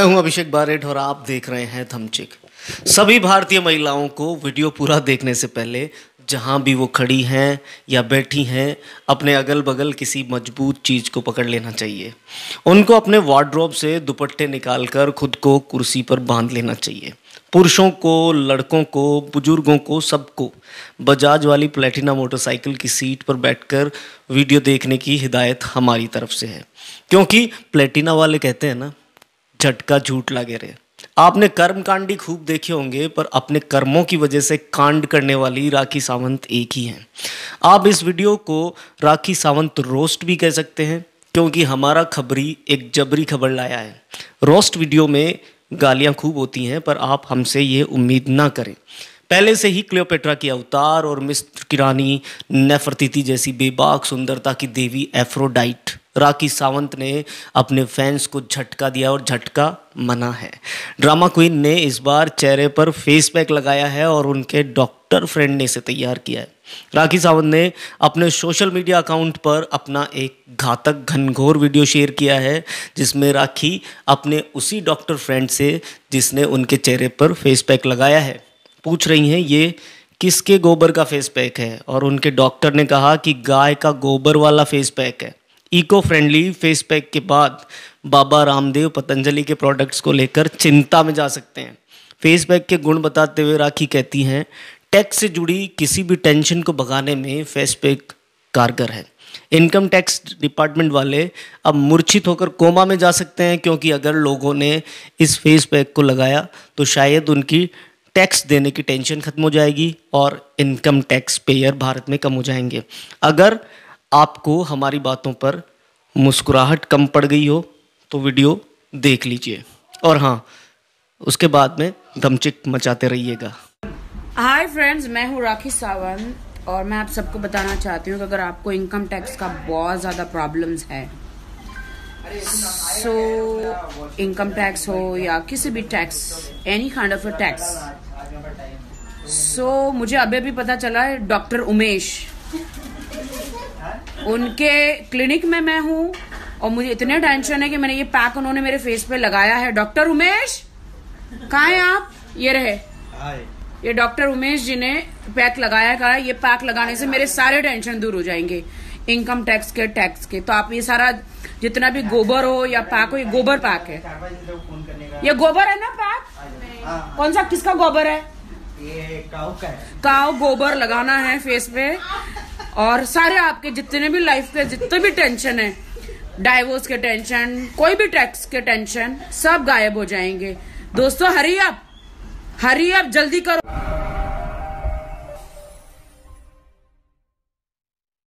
मैं हूं अभिषेक बारेट और आप देख रहे हैं थमचिक। सभी भारतीय महिलाओं को वीडियो पूरा देखने से पहले जहां भी वो खड़ी हैं या बैठी हैं, अपने अगल बगल किसी मजबूत चीज़ को पकड़ लेना चाहिए। उनको अपने वार्डरोब से दुपट्टे निकालकर खुद को कुर्सी पर बांध लेना चाहिए। पुरुषों को, लड़कों को, बुजुर्गों को, सबको बजाज वाली प्लेटिना मोटरसाइकिल की सीट पर बैठकर वीडियो देखने की हिदायत हमारी तरफ से है, क्योंकि प्लेटिना वाले कहते हैं ना, झटका झूठ लागे रे। आपने कर्मकांडी खूब देखे होंगे, पर अपने कर्मों की वजह से कांड करने वाली राखी सावंत एक ही हैं। आप इस वीडियो को राखी सावंत रोस्ट भी कह सकते हैं, क्योंकि हमारा खबरी एक जबरी खबर लाया है। रोस्ट वीडियो में गालियां खूब होती हैं, पर आप हमसे ये उम्मीद ना करें। पहले से ही क्लियोपेट्रा की अवतार और मिस्र की रानी नेफरतीति जैसी बेबाक सुंदरता की देवी एफ्रोडाइट राखी सावंत ने अपने फैंस को झटका दिया, और झटका मना है। ड्रामा क्वीन ने इस बार चेहरे पर फेस पैक लगाया है और उनके डॉक्टर फ्रेंड ने इसे तैयार किया है। राखी सावंत ने अपने सोशल मीडिया अकाउंट पर अपना एक घातक घनघोर वीडियो शेयर किया है, जिसमें राखी अपने उसी डॉक्टर फ्रेंड से जिसने उनके चेहरे पर फेस पैक लगाया है पूछ रही हैं ये किसके गोबर का फेस पैक है, और उनके डॉक्टर ने कहा कि गाय का गोबर वाला फेस पैक है। इको फ्रेंडली फेस पैक के बाद बाबा रामदेव पतंजलि के प्रोडक्ट्स को लेकर चिंता में जा सकते हैं। फेस पैक के गुण बताते हुए राखी कहती हैं, टैक्स से जुड़ी किसी भी टेंशन को भगाने में फेस पैक कारगर है। इनकम टैक्स डिपार्टमेंट वाले अब मूर्छित होकर कोमा में जा सकते हैं, क्योंकि अगर लोगों ने इस फेस पैक को लगाया तो शायद उनकी टैक्स देने की टेंशन खत्म हो जाएगी और इनकम टैक्स पेयर भारत में कम हो जाएंगे। अगर आपको हमारी बातों पर मुस्कुराहट कम पड़ गई हो तो वीडियो देख लीजिए, और हाँ, उसके बाद में धमचिक मचाते रहिएगा। हाय फ्रेंड्स, मैं हूँ राखी सावंत और मैं आप सबको बताना चाहती हूँ कि अगर आपको इनकम टैक्स का बहुत ज़्यादा प्रॉब्लम्स है, इनकम टैक्स हो या किसी भी tax, any kind of a tax, मुझे अभी भी पता चला है डॉक्टर उमेश, उनके क्लिनिक में मैं हूँ और मुझे इतने टेंशन है कि मैंने ये पैक उन्होंने मेरे फेस पे लगाया है। डॉक्टर उमेश कहाँ हैं आप? ये रहे, ये डॉक्टर उमेश जी ने पैक लगाया, कहा ये पैक लगाने से मेरे सारे टेंशन दूर हो जाएंगे इनकम टैक्स के, टैक्स के। तो आप ये सारा जितना भी गोबर हो या पैक हो, ये गोबर पैक है, ये गोबर है ना पैक? कौन सा, किसका गोबर है? ये काऊ गोबर लगाना है फेस पे, और सारे आपके जितने भी लाइफ के जितने भी टेंशन है, डाइवोर्स के टेंशन, कोई भी टैक्स के टेंशन, सब गायब हो जाएंगे। दोस्तों हरी अप जल्दी करो।